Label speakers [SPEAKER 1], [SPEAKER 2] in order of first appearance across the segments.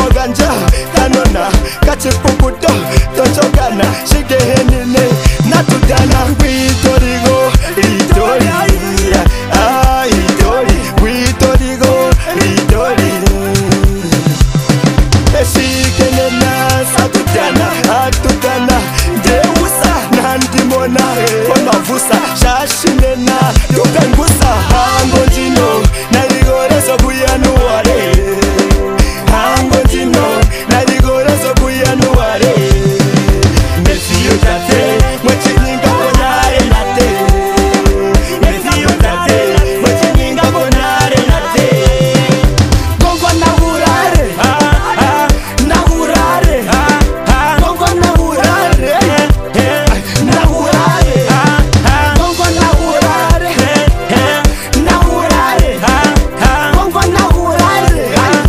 [SPEAKER 1] ganja kanona kachipukuto tochokana shigehenine natudana witorigo itori itori witorigo itori eshikenena atutana deusa nandimona omavusa shashinena tukangusa hango jino naligoreso kuyanuare hango jino naligoreso kuyanuare mesiyo tate mwechininga bonare nate mesiyo tate mwechininga bonare nate gongo nahurare nahurare gongo nahurare nahurare gongo nahurare nahurare gongo nahurare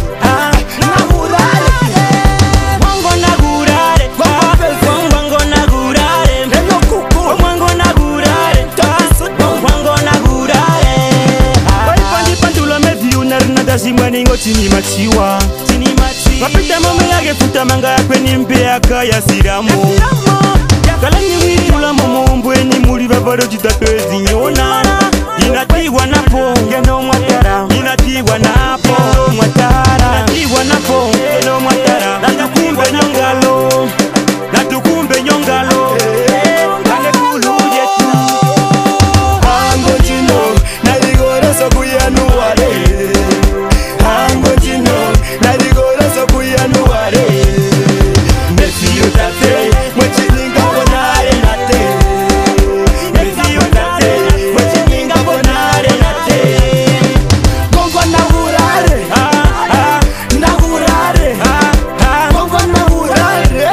[SPEAKER 1] nahurare
[SPEAKER 2] Mwango nagurare, mwango nagurare, mwango nagurare, mwango nagurare. Pandi pandulo mevi unarina dazimani ngoti ni machiwa. Mapita mame yage futa manga yakwe ni mbeaka ya siramo. Kalani witula momombwe ni muri vavaro jitatwezi nyona. Inatiwa napo, ngeno mwatara. Inatiwa napo, mwatara. Inatiwa napo, ngeno mwatara. Natukumbe nyongalo, natukumbe nyongalo. Kane kulu yetu.
[SPEAKER 1] hango jino naligoreso kuyanuare hango jino naligoreso kuyanuare mesiyo tate mwechininga bonare nate mesiyo tate mwechininga bonare nate gongo nahurare nahurare gongo nahurare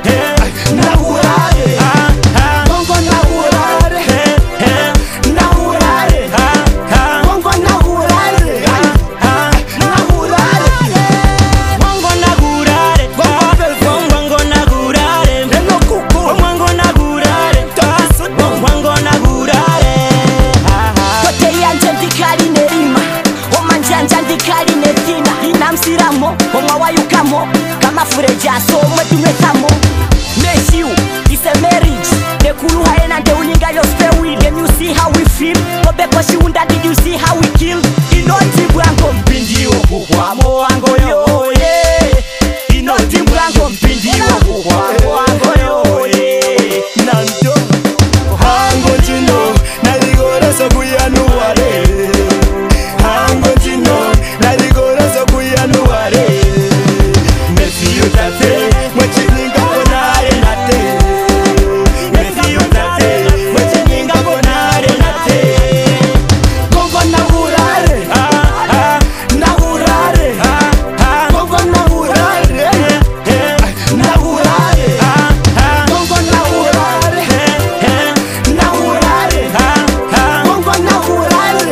[SPEAKER 1] nahurare gongo nahurare nahurare gongo nahurare nahurare
[SPEAKER 2] Mwango nagurare, mwango nagurare, mwango nagurare, mwango nagurare.
[SPEAKER 3] Kote yanje ndikali nerima omanjanja ndikali netina inamsiramo omawayukamo kama furejaso mwetumethamo Miss you, it's a marriage nekulu haena nde uninga yo spare wheel. Can you see how we feel? Obeko shiunda, did you see how we kill? Inoti bwango mpindio kukwamo wango yo yeah. Inoti bwango mpindio kukwamo wango yo yeah.
[SPEAKER 1] Nanto hango jino naligoreso kuyanuare hango jino naligoreso kuyanuare mesiyo tate mwechininga bonare nate mesiyo tate mwechininga bonare nate gongo nahurare nahurare gongo nahurare nahurare gongo nahurare nahurare gongo nahurare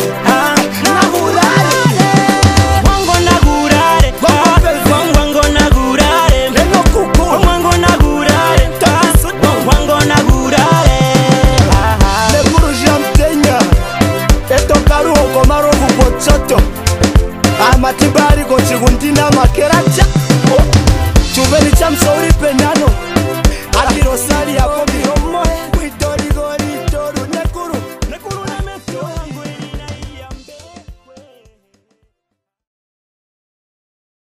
[SPEAKER 1] nahurare
[SPEAKER 2] Mwango nagurare, mwango nagurare, mwango nagurare, mwango nagurare.
[SPEAKER 1] Nekurusha mtenya etokaru okomaro kupochoto amatibari kochigundina makeracha chuveni cha msauri penani